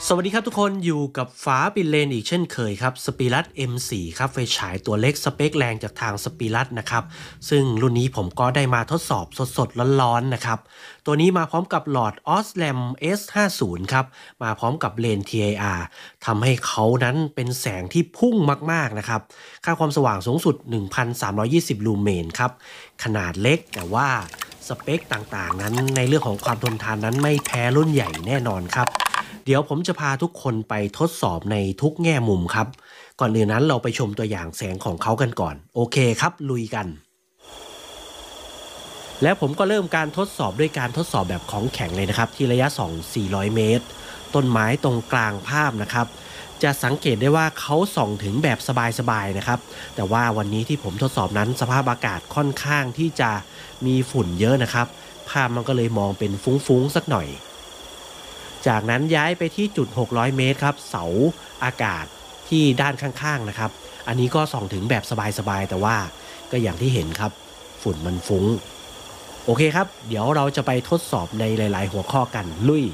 สวัสดีครับทุกคนอยู่กับฟ้าปินเลนอีกเช่นเคยครับสปีรัต M4 ครับไฟฉายตัวเล็กสเปคแรงจากทางสปีรัตนะครับซึ่งรุ่นนี้ผมก็ได้มาทดสอบสดๆร้อนๆนะครับตัวนี้มาพร้อมกับหลอด Osram S50 ครับมาพร้อมกับเลน TIR ทำให้เขานั้นเป็นแสงที่พุ่งมากๆนะครับค่าความสว่างสูงสุด 1,320 ลูเมนครับขนาดเล็กแต่ว่าสเปคต่างๆนั้นในเรื่องของความทนทานนั้นไม่แพ้รุ่นใหญ่แน่นอนครับเดี๋ยวผมจะพาทุกคนไปทดสอบในทุกแง่มุมครับก่อนอื่นนั้นเราไปชมตัวอย่างแสงของเขากันก่อนโอเคครับลุยกันแล้วผมก็เริ่มการทดสอบด้วยการทดสอบแบบของแข็งเลยนะครับที่ระยะส่อง400 เมตรต้นไม้ตรงกลางภาพนะครับจะสังเกตได้ว่าเขาส่องถึงแบบสบายๆนะครับแต่ว่าวันนี้ที่ผมทดสอบนั้นสภาพอากาศค่อนข้างที่จะมีฝุ่นเยอะนะครับภาพมันก็เลยมองเป็นฟุ้งๆสักหน่อยจากนั้นย้ายไปที่จุด600 เมตรครับเสาอากาศที่ด้านข้างๆนะครับอันนี้ก็ส่องถึงแบบสบายๆแต่ว่าก็อย่างที่เห็นครับฝุ่นมันฟุ้งโอเคครับเดี๋ยวเราจะไปทดสอบในหลายๆหัวข้อกันลุย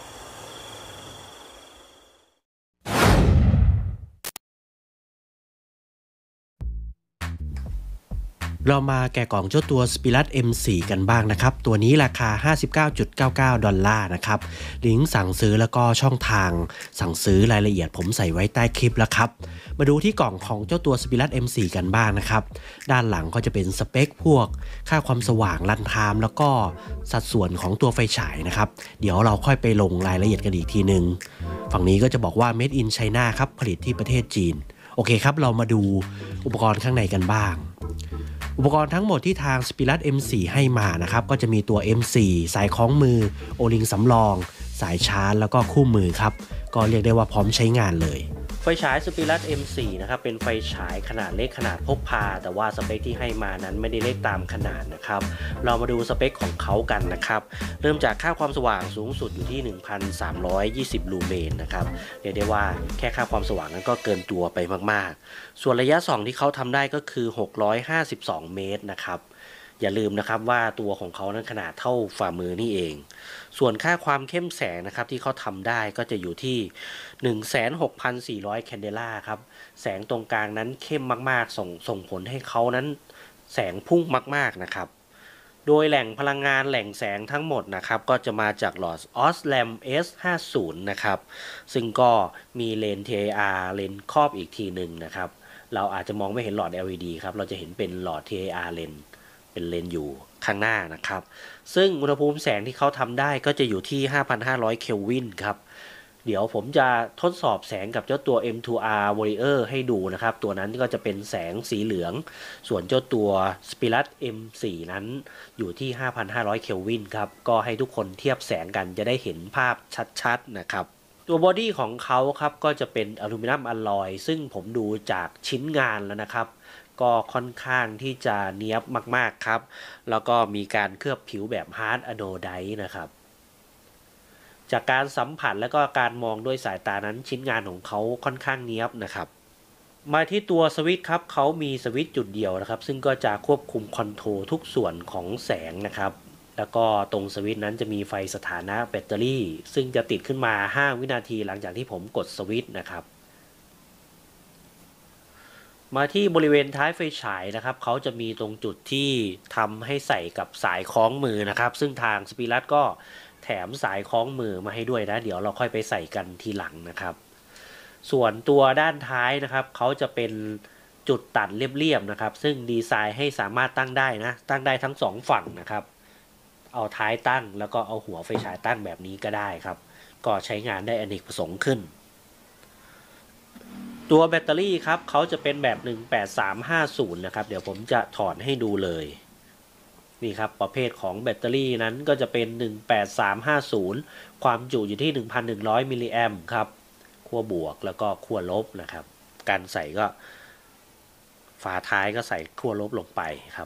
เรามาแกะกล่องเจ้าตัว Spirit M4 กันบ้างนะครับตัวนี้ราคา 59.99 ดอลลาร์นะครับลิงก์สั่งซื้อแล้วก็ช่องทางสั่งซื้อรายละเอียดผมใส่ไว้ใต้คลิปแล้วครับมาดูที่กล่องของเจ้าตัว Spirit M4 กันบ้างนะครับด้านหลังก็จะเป็นสเปคพวกค่าความสว่างรันไทม์แล้วก็สัดส่วนของตัวไฟฉายนะครับเดี๋ยวเราค่อยไปลงรายละเอียดกันอีกทีนึงฝั่งนี้ก็จะบอกว่า Made in China ครับผลิตที่ประเทศจีนโอเคครับเรามาดูอุปกรณ์ข้างในกันบ้างอุปกรณ์ทั้งหมดที่ทาง Spirit M4 ให้มานะครับก็จะมีตัว M4 สายคล้องมือโอลิงสำรองสายชาร์จแล้วก็คู่มือครับก็เรียกได้ว่าพร้อมใช้งานเลยไฟฉาย Spirit M4 นะครับเป็นไฟฉายขนาดเล็กขนาดพกพาแต่ว่าสเปคที่ให้มานั้นไม่ได้เล็กตามขนาดนะครับเรามาดูสเปคของเขากันนะครับเริ่มจากค่าความสว่างสูงสุดอยู่ที่ 1,320 ลูเมนนะครับเรียกได้ว่าแค่ค่าความสว่างนั้นก็เกินตัวไปมากๆส่วนระยะส่องที่เขาทำได้ก็คือ652 เมตรนะครับอย่าลืมนะครับว่าตัวของเขานั้นขนาดเท่าฝ่ามือนี่เองส่วนค่าความเข้มแสงนะครับที่เขาทำได้ก็จะอยู่ที่ 16,400 แคนเดล่าครับแสงตรงกลางนั้นเข้มมากๆส่งผลให้เขานั้นแสงพุ่งมากๆนะครับโดยแหล่งพลังงานแหล่งแสงทั้งหมดนะครับก็จะมาจากหลอด Osram S50 นะครับซึ่งก็มีเลน TIR เลนครอบอีกทีหนึ่งนะครับเราอาจจะมองไม่เห็นหลอด LED ครับเราจะเห็นเป็นหลอด TIR เลนเป็นเลนอยู่ข้างหน้านะครับซึ่งอุณหภูมิแสงที่เขาทำได้ก็จะอยู่ที่ 5,500 เคลวินครับเดี๋ยวผมจะทดสอบแสงกับเจ้าตัว M2R Warrior ให้ดูนะครับตัวนั้นก็จะเป็นแสงสีเหลืองส่วนเจ้าตัว Spirit M4 นั้นอยู่ที่ 5,500 เคลวินครับก็ให้ทุกคนเทียบแสงกันจะได้เห็นภาพชัดๆนะครับตัวบอดี้ของเขาครับก็จะเป็นอลูมิเนียมอลลอยซึ่งผมดูจากชิ้นงานแล้วนะครับก็ค่อนข้างที่จะเนียบมากๆครับแล้วก็มีการเคลือบผิวแบบฮาร์ดอะโนไดต์นะครับจากการสัมผัสและก็การมองด้วยสายตานั้นชิ้นงานของเขาค่อนข้างเนียบนะครับมาที่ตัวสวิตช์ครับเขามีสวิตช์จุดเดียวนะครับซึ่งก็จะควบคุมคอนโทรลทุกส่วนของแสงนะครับแล้วก็ตรงสวิตช์นั้นจะมีไฟสถานะแบตเตอรี่ซึ่งจะติดขึ้นมา5 วินาทีหลังจากที่ผมกดสวิตช์นะครับมาที่บริเวณท้ายไฟฉายนะครับเขาจะมีตรงจุดที่ทำให้ใส่กับสายคล้องมือนะครับซึ่งทางสปีรัตก็แถมสายคล้องมือมาให้ด้วยนะเดี๋ยวเราค่อยไปใส่กันทีหลังนะครับส่วนตัวด้านท้ายนะครับเขาจะเป็นจุดตัดเรียบๆนะครับซึ่งดีไซน์ให้สามารถตั้งได้นะตั้งได้ทั้งสองฝั่งนะครับเอาท้ายตั้งแล้วก็เอาหัวไฟฉายตั้งแบบนี้ก็ได้ครับก็ใช้งานได้อเนกประสงค์ขึ้นตัวแบตเตอรี่ครับเขาจะเป็นแบบ18350นะครับเดี๋ยวผมจะถอดให้ดูเลยนี่ครับประเภทของแบตเตอรี่นั้นก็จะเป็น18350ความจุอยู่ที่ 1,100 มิลลิแอมป์ครับขั้วบวกแล้วก็ขั้วลบนะครับการใส่ก็ฝาท้ายก็ใส่ขั้วลบลงไปครับ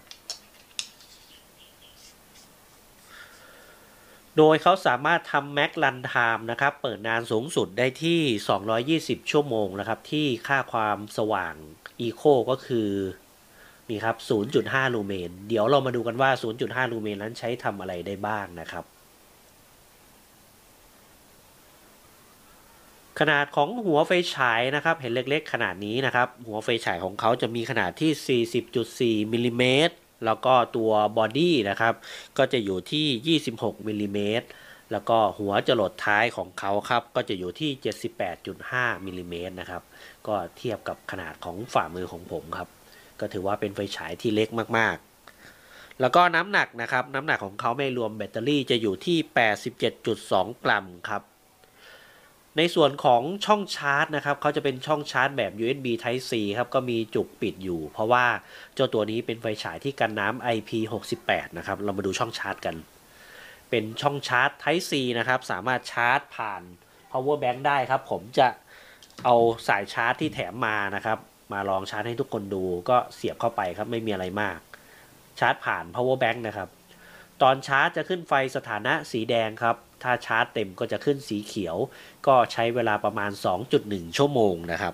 โดยเขาสามารถทำแม็กรันไทม์นะครับเปิดนานสูงสุดได้ที่220ชั่วโมงนะครับที่ค่าความสว่างอีโคก็คือนี่ครับ 0.5 ลูเมนเดี๋ยวเรามาดูกันว่า 0.5 ลูเมนนั้นใช้ทำอะไรได้บ้างนะครับขนาดของหัวไฟฉายนะครับเห็นเล็กๆขนาดนี้นะครับหัวไฟฉายของเขาจะมีขนาดที่ 40.4 มิลลิเมตรแล้วก็ตัวบอดี้นะครับก็จะอยู่ที่ 26 มิลลิเมตรแล้วก็หัวจรดท้ายของเขาครับก็จะอยู่ที่ 78.5 มิลลิเมตรนะครับก็เทียบกับขนาดของฝ่ามือของผมครับก็ถือว่าเป็นไฟฉายที่เล็กมากๆแล้วก็น้ำหนักนะครับน้ำหนักของเขาไม่รวมแบตเตอรี่จะอยู่ที่ 87.2 กรัมครับในส่วนของช่องชาร์จนะครับเขาจะเป็นช่องชาร์จแบบ USB Type C ครับก็มีจุกปิดอยู่เพราะว่าเจ้าตัวนี้เป็นไฟฉายที่กันน้ำ IP68 นะครับเรามาดูช่องชาร์จกันเป็นช่องชาร์จ Type C นะครับสามารถชาร์จผ่าน power bank ได้ครับผมจะเอาสายชาร์จที่แถมมานะครับมาลองชาร์จให้ทุกคนดูก็เสียบเข้าไปครับไม่มีอะไรมากชาร์จผ่าน power bank นะครับตอนชาร์จจะขึ้นไฟสถานะสีแดงครับถ้าชาร์จเต็มก็จะขึ้นสีเขียวก็ใช้เวลาประมาณ 2.1 ชั่วโมงนะครับ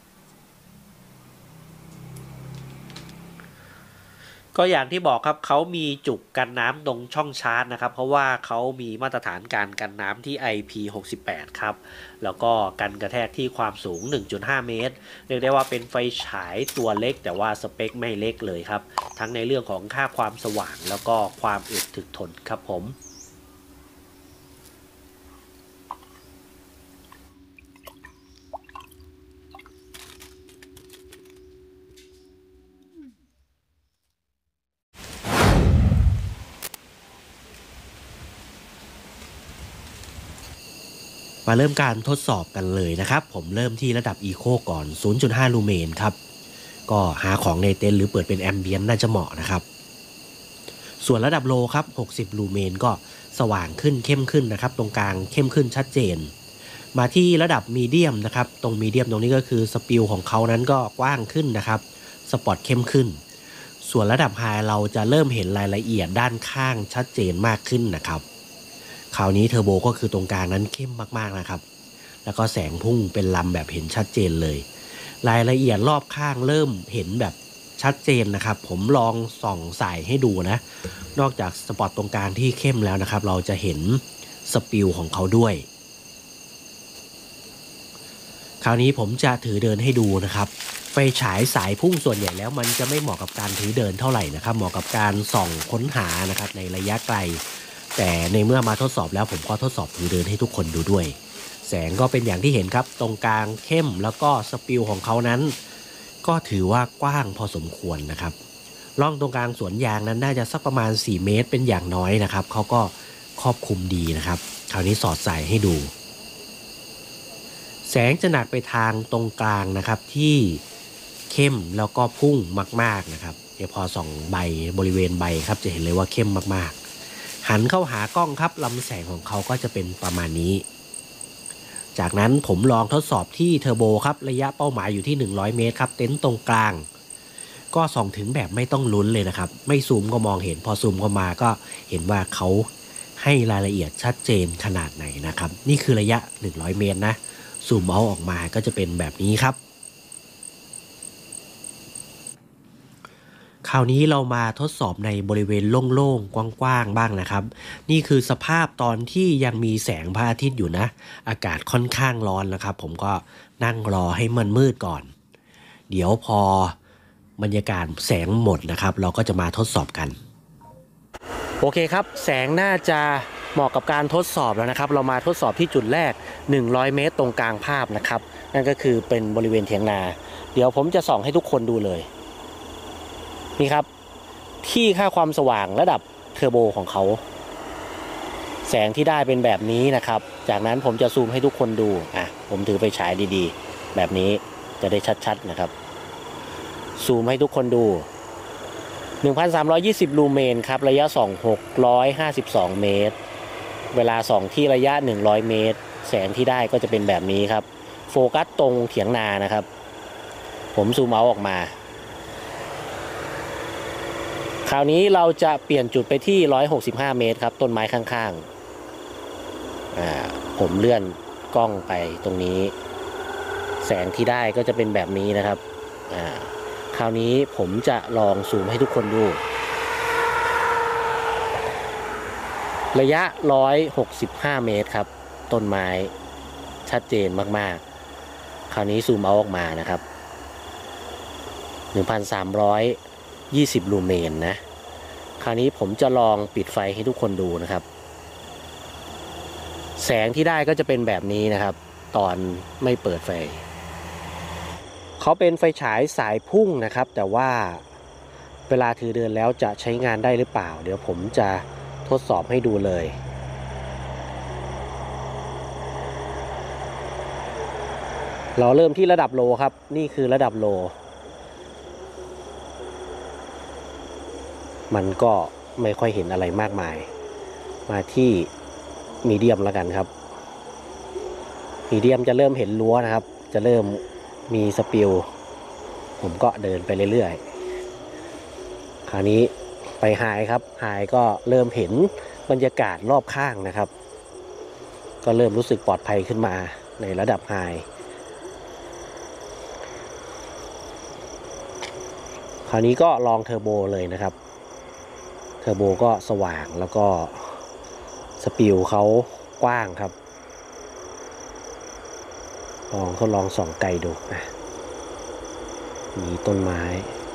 ก็อย่างที่บอกครับเขามีจุกกันน้ำตรงช่องชาร์จนะครับเพราะว่าเขามีมาตรฐานการกันน้ำที่ IP68 ครับแล้วก็กันกระแทกที่ความสูง 1.5 เมตรเรียกได้ว่าเป็นไฟฉายตัวเล็กแต่ว่าสเปคไม่เล็กเลยครับทั้งในเรื่องของค่าความสว่างแล้วก็ความอึดถึกทนครับผมมาเริ่มการทดสอบกันเลยนะครับผมเริ่มที่ระดับ Eco ก่อน 0.5 ลูเมนครับก็หาของในเต็นท์หรือเปิดเป็นแอมเบียนน่าจะเหมาะนะครับส่วนระดับโลครับ60 ลูเมนก็สว่างขึ้นเข้มขึ้นนะครับตรงกลางเข้มขึ้นชัดเจนมาที่ระดับมีเดียมนะครับตรงมีเดียมตรงนี้ก็คือสปิลของเขานั้นก็กว้างขึ้นนะครับสปอตเข้มขึ้นส่วนระดับไฮเราจะเริ่มเห็นรายละเอียดด้านข้างชัดเจนมากขึ้นนะครับคราวนี้เทอร์โบก็คือตรงกลางนั้นเข้มมากๆนะครับแล้วก็แสงพุ่งเป็นลำแบบเห็นชัดเจนเลยรายละเอียดรอบข้างเริ่มเห็นแบบชัดเจนนะครับผมลองส่องสายให้ดูนะนอกจากสปอตตรงกลางที่เข้มแล้วนะครับเราจะเห็นสปิลของเขาด้วยคราวนี้ผมจะถือเดินให้ดูนะครับไฟฉายสายพุ่งส่วนใหญ่แล้วมันจะไม่เหมาะกับการถือเดินเท่าไหร่นะครับเหมาะกับการส่องค้นหานะครับในระยะไกลแต่ในเมื่อมาทดสอบแล้วผมก็ทดสอบถือเดินให้ทุกคนดูด้วยแสงก็เป็นอย่างที่เห็นครับตรงกลางเข้มแล้วก็สปิลของเขานั้นก็ถือว่ากว้างพอสมควรนะครับร่องตรงกลางสวนยางนั้นน่าจะสักประมาณ4 เมตรเป็นอย่างน้อยนะครับเขาก็ครอบคลุมดีนะครับคราวนี้สอดใส่ให้ดูแสงจะหนักไปทางตรงกลางนะครับที่เข้มแล้วก็พุ่งมากๆนะครับเดี๋ยวพอส่องใบบริเวณใบครับจะเห็นเลยว่าเข้มมากๆหันเข้าหากล้องครับลำแสงของเขาก็จะเป็นประมาณนี้จากนั้นผมลองทดสอบที่เทอร์โบครับระยะเป้าหมายอยู่ที่100 เมตรครับเต็นท์ตรงกลางก็ส่องถึงแบบไม่ต้องลุ้นเลยนะครับไม่ซูมก็มองเห็นพอซูมก็มาก็เห็นว่าเขาให้รายละเอียดชัดเจนขนาดไหนนะครับนี่คือระยะ100 เมตรนะซูมเอาออกมาก็จะเป็นแบบนี้ครับคราวนี้เรามาทดสอบในบริเวณโล่งๆกว้างๆบ้างนะครับนี่คือสภาพตอนที่ยังมีแสงพระอาทิตย์อยู่นะอากาศค่อนข้างร้อนนะครับผมก็นั่งรอให้มันมืดก่อนเดี๋ยวพอบรรยากาศแสงหมดนะครับเราก็จะมาทดสอบกันโอเคครับแสงน่าจะเหมาะกับการทดสอบแล้วนะครับเรามาทดสอบที่จุดแรก100 เมตรตรงกลางภาพนะครับนั่นก็คือเป็นบริเวณเถียงนาเดี๋ยวผมจะส่องให้ทุกคนดูเลยนี่ครับที่ค่าความสว่างระดับเทอร์โบของเขาแสงที่ได้เป็นแบบนี้นะครับจากนั้นผมจะซูมให้ทุกคนดูผมถือไฟฉายดีๆแบบนี้จะได้ชัดๆนะครับซูมให้ทุกคนดู 1,320 ลูเมนครับระยะส่อง652 เมตรเวลาส่องที่ระยะ100 เมตรแสงที่ได้ก็จะเป็นแบบนี้ครับโฟกัสตรงเถียงนานะครับผมซูมเอาออกมาคราวนี้เราจะเปลี่ยนจุดไปที่165 เมตรครับต้นไม้ข้างๆผมเลื่อนกล้องไปตรงนี้แสงที่ได้ก็จะเป็นแบบนี้นะครับคราวนี้ผมจะลองซูมให้ทุกคนดูระยะ165 เมตรครับต้นไม้ชัดเจนมากๆคราวนี้ซูมเอาออกมานะครับ 1,320 ลูเมนนะคราวนี้ผมจะลองปิดไฟให้ทุกคนดูนะครับแสงที่ได้ก็จะเป็นแบบนี้นะครับตอนไม่เปิดไฟเขาเป็นไฟฉายสายพุ่งนะครับแต่ว่าเวลาถือเดินแล้วจะใช้งานได้หรือเปล่าเดี๋ยวผมจะทดสอบให้ดูเลยเราเริ่มที่ระดับโลครับนี่คือระดับโลมันก็ไม่ค่อยเห็นอะไรมากมายมาที่มีเดียมแล้วกันครับมีเดียมจะเริ่มเห็นรั้วนะครับจะเริ่มมีสปิลผมก็เดินไปเรื่อยๆคราวนี้ไปไฮครับไฮก็เริ่มเห็นบรรยากาศรอบข้างนะครับก็เริ่มรู้สึกปลอดภัยขึ้นมาในระดับไฮคราวนี้ก็ลองเทอร์โบเลยนะครับเทอร์โบก็สว่างแล้วก็สปิลเขากว้างครับทดลองส่องไกลดูนะมีต้นไม้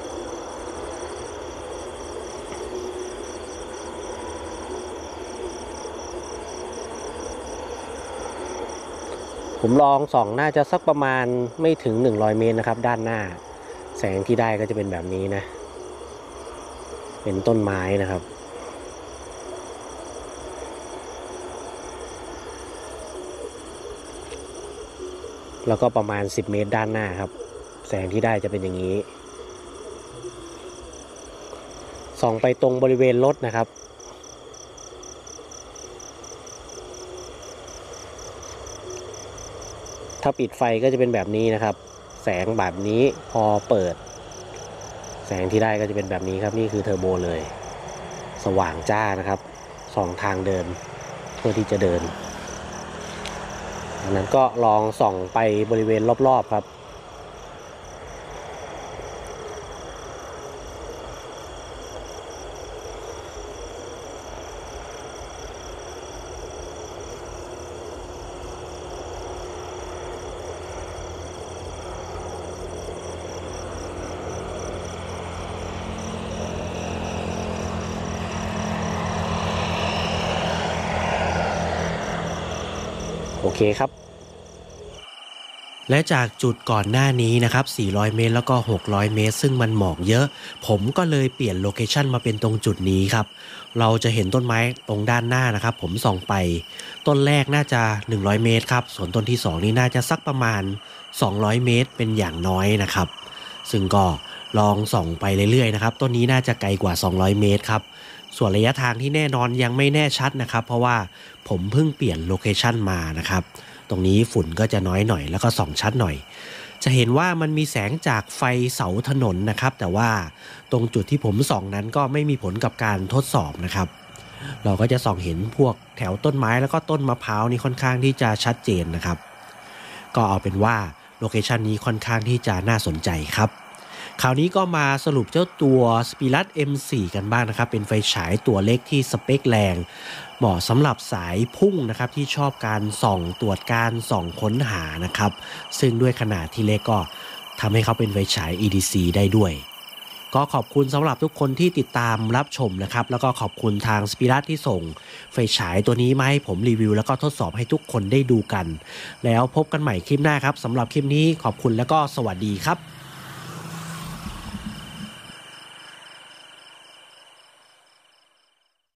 ผมลองส่องน่าจะสักประมาณไม่ถึง100 เมตรนะครับด้านหน้าแสงที่ได้ก็จะเป็นแบบนี้นะเป็นต้นไม้นะครับแล้วก็ประมาณ10 เมตรด้านหน้าครับแสงที่ได้จะเป็นอย่างนี้ส่องไปตรงบริเวณรถนะครับถ้าปิดไฟก็จะเป็นแบบนี้นะครับแสงแบบนี้พอเปิดแสงที่ได้ก็จะเป็นแบบนี้ครับนี่คือเทอร์โบเลยสว่างจ้านะครับส่องทางเดินเพื่อที่จะเดินดังนั้นก็ลองส่องไปบริเวณรอบๆครับโอเคครับและจากจุดก่อนหน้านี้นะครับ400 เมตรแล้วก็600 เมตรซึ่งมันหมอกเยอะผมก็เลยเปลี่ยนโลเคชันมาเป็นตรงจุดนี้ครับเราจะเห็นต้นไม้ตรงด้านหน้านะครับผมส่องไปต้นแรกน่าจะ100 เมตรครับส่วนต้นที่2นี่น่าจะสักประมาณ200 เมตรเป็นอย่างน้อยนะครับซึ่งก็ลองส่องไปเรื่อยๆนะครับต้นนี้น่าจะไกลกว่า200 เมตรครับส่วนระยะทางที่แน่นอนยังไม่แน่ชัดนะครับเพราะว่าผมเพิ่งเปลี่ยนโลเคชันมานะครับตรงนี้ฝุ่นก็จะน้อยหน่อยแล้วก็ส่องชัดหน่อยจะเห็นว่ามันมีแสงจากไฟเสาถนนนะครับแต่ว่าตรงจุดที่ผมส่องนั้นก็ไม่มีผลกับการทดสอบนะครับเราก็จะส่องเห็นพวกแถวต้นไม้แล้วก็ต้นมะพร้าวนี่ค่อนข้างที่จะชัดเจนนะครับก็เอาเป็นว่าโลเคชันนี้ค่อนข้างที่จะน่าสนใจครับคราวนี้ก็มาสรุปเจ้าตัว Spilat M4 กันบ้างนะครับเป็นไฟฉายตัวเล็กที่สเปคแรงเหมาะสำหรับสายพุ่งนะครับที่ชอบการส่องตรวจการส่องค้นหานะครับซึ่งด้วยขนาดที่เล็กก็ทำให้เขาเป็นไฟฉาย EDC ได้ด้วยก็ขอบคุณสำหรับทุกคนที่ติดตามรับชมนะครับแล้วก็ขอบคุณทาง Spilat ที่ส่งไฟฉายตัวนี้มาให้ผมรีวิวแล้วก็ทดสอบให้ทุกคนได้ดูกันแล้วพบกันใหม่คลิปหน้าครับสำหรับคลิปนี้ขอบคุณแล้วก็สวัสดีครับ